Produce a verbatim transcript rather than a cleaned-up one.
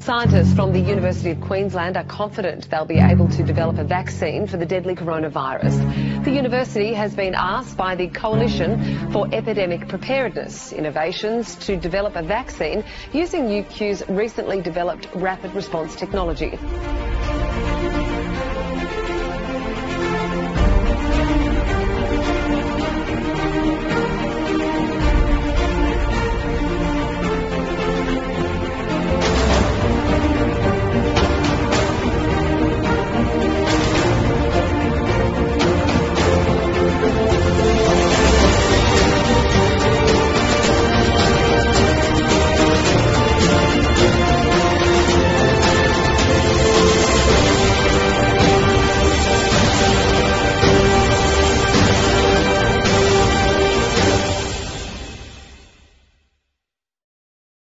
Scientists from the University of Queensland are confident they'll be able to develop a vaccine for the deadly coronavirus. The university has been asked by the Coalition for Epidemic Preparedness Innovations to develop a vaccine using U Q's recently developed rapid response technology.